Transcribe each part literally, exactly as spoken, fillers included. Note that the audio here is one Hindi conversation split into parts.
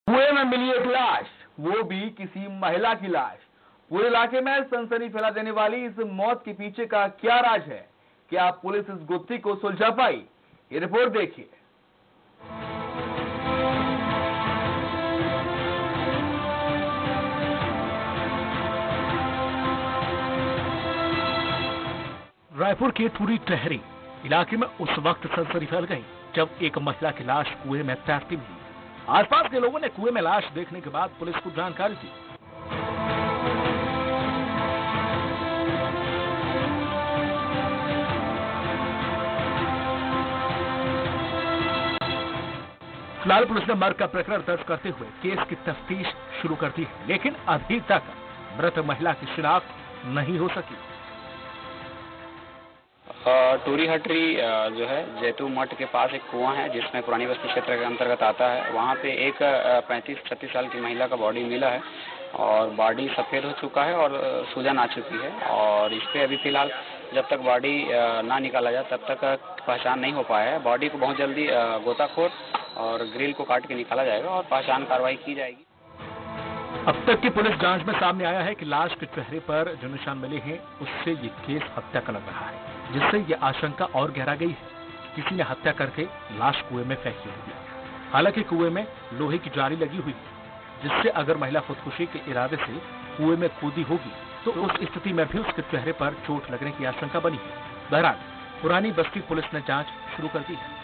कुएं में मिली एक लाश, वो भी किसी महिला की लाश। पूरे इलाके में सनसनी फैला देने वाली इस मौत के पीछे का क्या राज है? क्या पुलिस इस गुत्थी को सुलझा पाई? ये रिपोर्ट देखिए। रायपुर के टूरी टहरी इलाके में उस वक्त सनसनी फैल गई जब एक महिला की लाश कुएं में तैरती मिली। आसपास के लोगों ने कुएं में लाश देखने के बाद पुलिस को जानकारी दी। फिलहाल पुलिस ने मर्ग का प्रकरण दर्ज करते हुए केस की तफ्तीश शुरू कर दी है, लेकिन अभी तक मृत महिला की शिनाख्त नहीं हो सकी। टूरी हटरी जो है जैतू मठ के पास एक कुआं है जिसमें पुरानी बस्ती क्षेत्र के अंतर्गत आता है। वहाँ पे एक पैंतीस छत्तीस साल की महिला का बॉडी मिला है और बॉडी सफ़ेद हो चुका है और सूजन आ चुकी है। और इस पर अभी फिलहाल जब तक बॉडी ना निकाला जाए तब तक पहचान नहीं हो पाया है। बॉडी को बहुत जल्दी गोताखोर और ग्रिल को काट के निकाला जाएगा और पहचान कार्रवाई की जाएगी। अब तक की पुलिस जांच में सामने आया है कि लाश के चेहरे पर जो निशान मिले हैं उससे ये केस हत्या का लग रहा है, जिससे ये आशंका और गहरा गई है कि किसी ने हत्या करके लाश कुएं में फेंकी होगी। हालांकि कुएं में लोहे की जाली लगी हुई है, जिससे अगर महिला खुदकुशी के इरादे से कुएं में कूदी होगी तो उस स्थिति में भी उसके चेहरे पर चोट लगने की आशंका बनी है। बहरहाल पुरानी बस्ती पुलिस ने जांच शुरू कर दी है।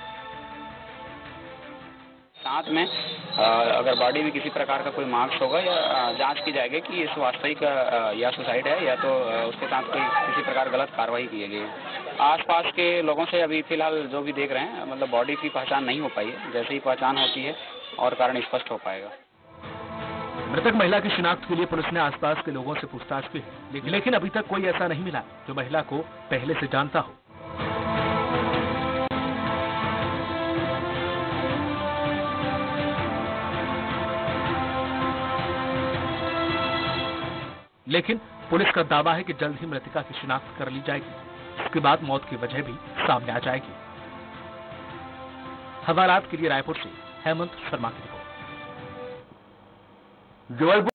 साथ में अगर बॉडी में किसी प्रकार का कोई मार्क्स होगा या जांच की जाएगी कि इस वास्तविक या सुसाइड है या तो उसके साथ कोई किसी प्रकार गलत कार्रवाई की गई है। आसपास के लोगों से अभी फिलहाल जो भी देख रहे हैं मतलब बॉडी की पहचान नहीं हो पाई है। जैसे ही पहचान होती है और कारण स्पष्ट हो पाएगा। मृतक महिला की शिनाख्त के लिए पुलिस ने आसपास के लोगों से पूछताछ की है, लेकिन अभी तक कोई ऐसा नहीं मिला जो महिला को पहले से जानता हो। लेकिन पुलिस का दावा है कि जल्द ही मृतका की शिनाख्त कर ली जाएगी। इसके बाद मौत की वजह भी सामने आ जाएगी। हवालात के लिए रायपुर से हेमंत शर्मा की रिपोर्ट।